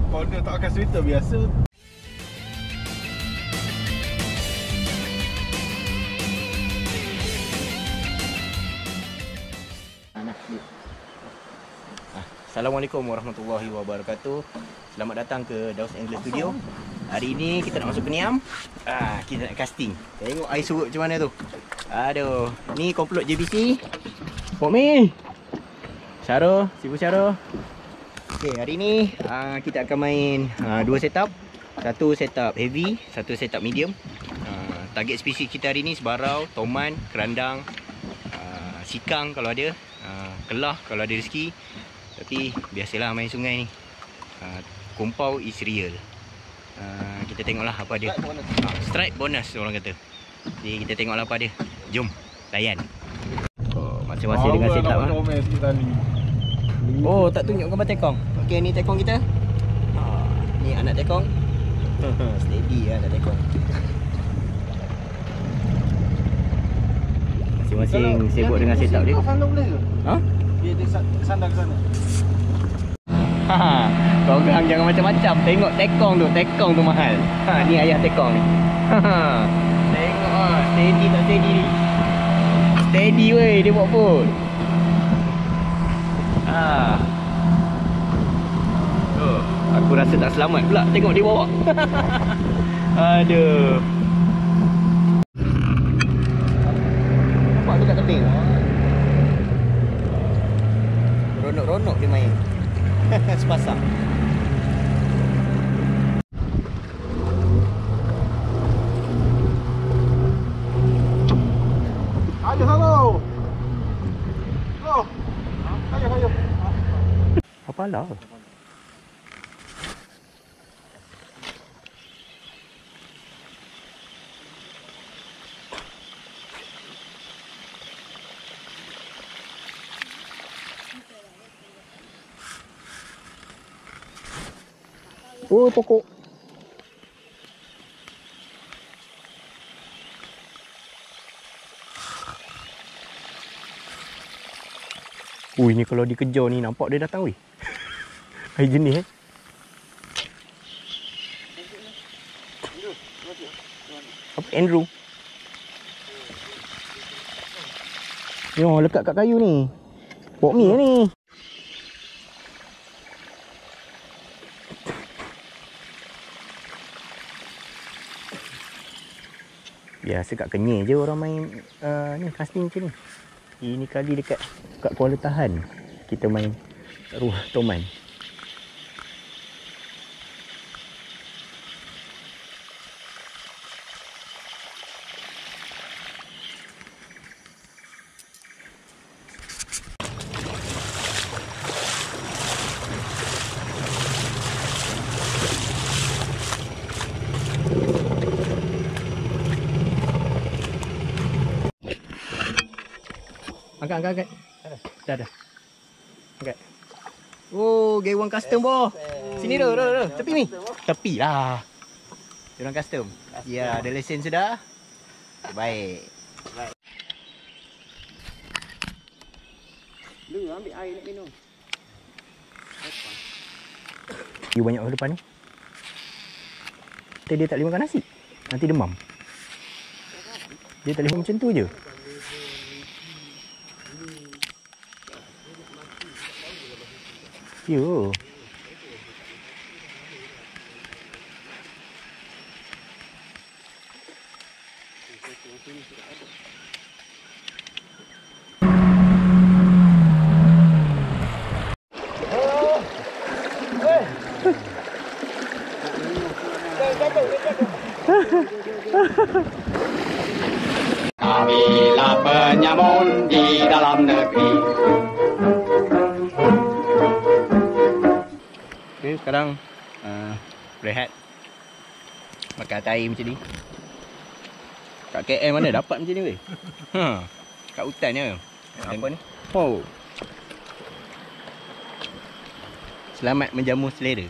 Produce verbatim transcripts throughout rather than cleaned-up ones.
Corner tak akan cerita biasa. Assalamualaikum warahmatullahi wabarakatuh. Selamat datang ke Daus Angler Studio. Hari ini kita nak masuk ke Niam. Ah, kita nak casting. Tengok air surut macam mana tu. Aduh, ni komplot J B C. Pok Mi. Syaro, Sibu Syaro. Okey, hari ni ah, kita akan main ah, dua setup. Satu setup heavy, satu setup medium. Ah, target spesies kita hari ni sebarau, toman, kerandang, ah, sikang kalau ada, ah, kelah kalau ada rezeki. Tapi biasalah main sungai ni. Uh, kumpau is real. Uh, kita tengoklah apa dia. Uh, strike bonus orang kata. Jadi kita tengoklah apa dia. Jom layan. Oh, masing-masing dengan setup ah. Oh, tak tunjuk gambar tekong. Okey, ni tekong kita. Uh, ni anak tekong. Steady lah anak tekong. Masing-masing sibuk dengan setup dia. Ha? Dia dia sandar ke sana. Ha, kau orang jangan macam-macam. Tengok tekong tu, tekong tu mahal. Ha, ni ayah tekong ni. Ha, tengok ah, steady tak steady ni. Steady weh, dia buat pun. Ha. Oh, aku rasa tak selamat pula tengok dia bawa. Aduh. Nampak tu kat tebing. Ronok-ronok dia main. Sepasang. Ayo, halo. Oh. Ayo, ayo. Apa lah? Oh, pokok. Ui, ni kalau dikejar ni nampak dia datang weh. Air jenis eh. Apa Andrew? Yo, lekat kat kayu ni. Pok Mi ni. Biasa kat Kenyir je orang main uh, ni casting macam ni. Ini kali dekat kat Kuala Tahan kita main ruah toman. Angkat, angkat, angkat. Dah, dah. Angkat. Oh, gayung custom boh. Sini dah, dah, dah. Tepi ni. Tepi lah. Gayung custom. Ya, ada lesen sudah. Baik. Baik. Lu ambil air nak minum. You banyak orang depan ni. Dia tak boleh makan nasi. Nanti demam. Dia tak boleh macam tu je. Yo. Kamilah penyamun di dalam negeri. Okay, sekarang uh, rehat. Makan air macam ni. Kat K L mana dapat macam ni weh? Ha. Kat hutan je. Apa ni? Oh. Selamat menjamu selera.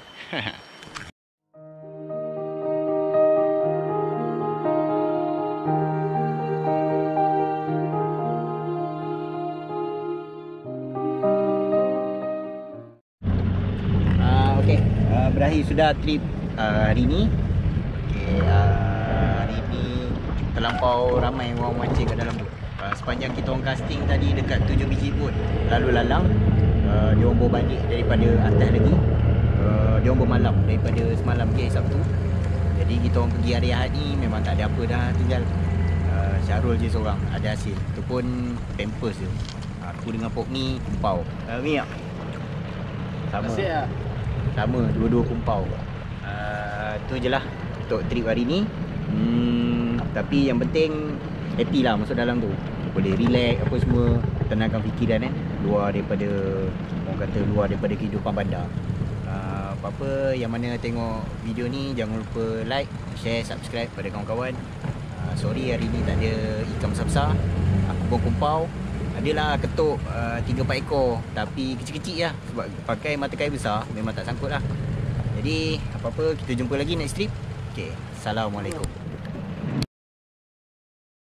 berakhir sudah trip uh, hari ni. Okay, uh, hari ni terlampau ramai orang mancing kat dalam tu. Uh, sepanjang kita orang casting tadi dekat tujuh biji boat lalu lalang, uh, dia orang bawa balik daripada atas lagi. Uh, dia orang bermalam daripada semalam ke Sabtu. Jadi kita orang pergi hari Ahad ni memang tak ada apa dah, tinggal uh, Syarul je seorang ada hasil. Tu pun pampers je. Aku dengan Pok ni kumpau. Uh, ni tak? Sama. Asyik lah. Sama, dua-dua kumpau. Uh, tu je lah untuk trip hari ni. Hmm, tapi yang penting happy lah masuk dalam tu. Boleh relax apa semua, tenangkan fikiran eh. Luar daripada, orang kata luar daripada kehidupan bandar. Uh, apa-apa yang mana tengok video ni jangan lupa like, share, subscribe pada kawan-kawan. Uh, sorry hari ni tak ada ikan besar-besar. Aku pun kumpau. Adalah ketuk uh, tiga empat ekor tapi kecil-kecil lah sebab pakai mata kail besar memang tak sangkut lah. Jadi apa-apa kita jumpa lagi next trip. Okay, Assalamualaikum.